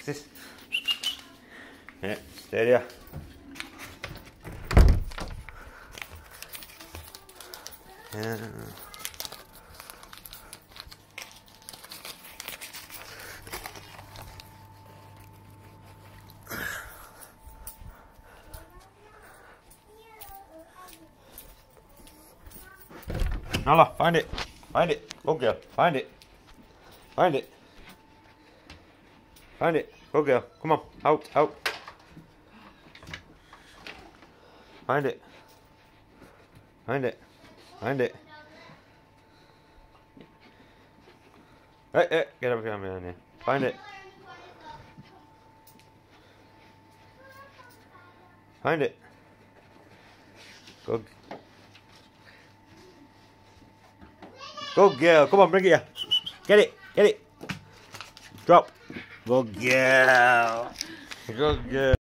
this. Yeah, steady. Yeah. Nala, find it. Find it. Go girl. Find it. Find it. Find it. Go girl. Come on. Out. Out. Find it. Find it. Find it. Hey, get up here, man. Find it. Find it. Go. Go girl. Come on, bring it here. Get it. Get it. Drop. Go girl. Go girl.